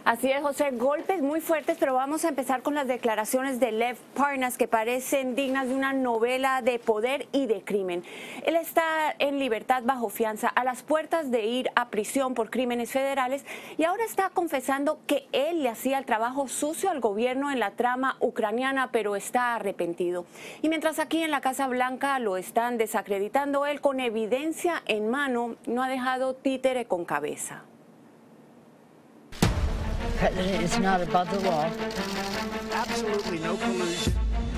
Así es, José, golpes muy fuertes, pero vamos a empezar con las declaraciones de Lev Parnas que parecen dignas de una novela de poder y de crimen. Él está en libertad bajo fianza, a las puertas de ir a prisión por crímenes federales y ahora está confesando que él le hacía el trabajo sucio al gobierno en la trama ucraniana, pero está arrepentido. Y mientras aquí en la Casa Blanca lo están desacreditando, él con evidencia en mano no ha dejado títere con cabeza. It's not above the law. Absolutely no collusion.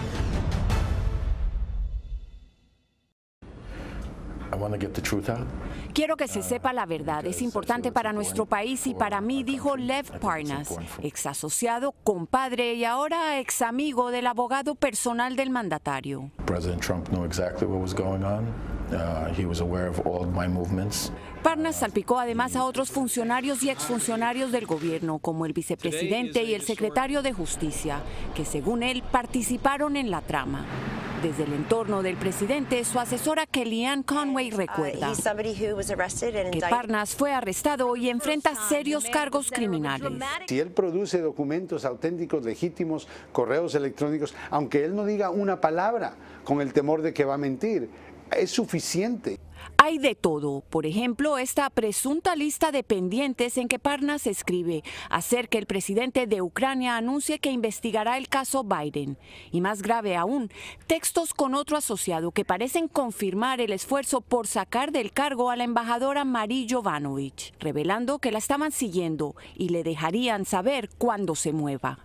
I want to get the truth out. Quiero que se sepa la verdad, es importante para nuestro país y para mí, dijo Lev Parnas, ex asociado, compadre y ahora ex amigo del abogado personal del mandatario. President Trump knew exactly what was going on. He was aware of all my movements. Parnas salpicó además a otros funcionarios y exfuncionarios del gobierno, como el vicepresidente y el secretario de Justicia, que según él participaron en la trama. Desde el entorno del presidente, su asesora Kellyanne Conway recuerda que Parnas fue arrestado y enfrenta serios cargos criminales. Si él produce documentos auténticos, legítimos, correos electrónicos, aunque él no diga una palabra con el temor de que va a mentir, es suficiente. Hay de todo, por ejemplo, esta presunta lista de pendientes en que Parnas escribe hacer que el presidente de Ucrania anuncie que investigará el caso Biden. Y más grave aún, textos con otro asociado que parecen confirmar el esfuerzo por sacar del cargo a la embajadora Marie Yovanovitch, revelando que la estaban siguiendo y le dejarían saber cuándo se mueva.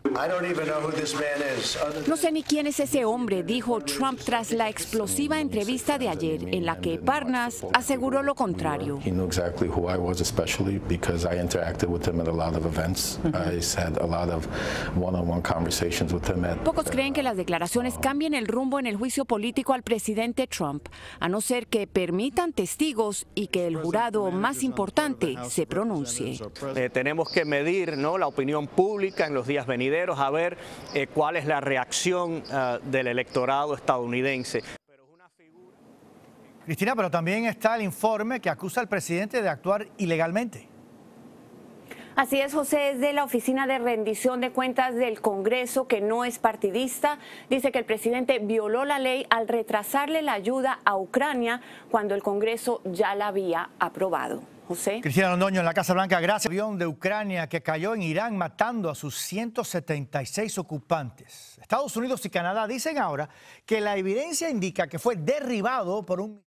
No sé ni quién es ese hombre, dijo Trump tras la explosiva entrevista de ayer, en la que Parnas aseguró lo contrario. He knew exactly who I was, especially because I interacted with him at a lot of events. I had a lot of one-on-one conversations with him. Pocos creen que las declaraciones cambien el rumbo en el juicio político al presidente Trump, a no ser que permitan testigos y que el jurado más importante se pronuncie. Tenemos que medir, ¿no?, la opinión pública en los días venideros, a ver cuál es la reacción del electorado estadounidense. Cristina, pero también está el informe que acusa al presidente de actuar ilegalmente. Así es, José, es de la Oficina de Rendición de Cuentas del Congreso, que no es partidista. Dice que el presidente violó la ley al retrasarle la ayuda a Ucrania cuando el Congreso ya la había aprobado. José. Cristina Londoño en la Casa Blanca, gracias. El avión de Ucrania que cayó en Irán matando a sus 176 ocupantes. Estados Unidos y Canadá dicen ahora que la evidencia indica que fue derribado por un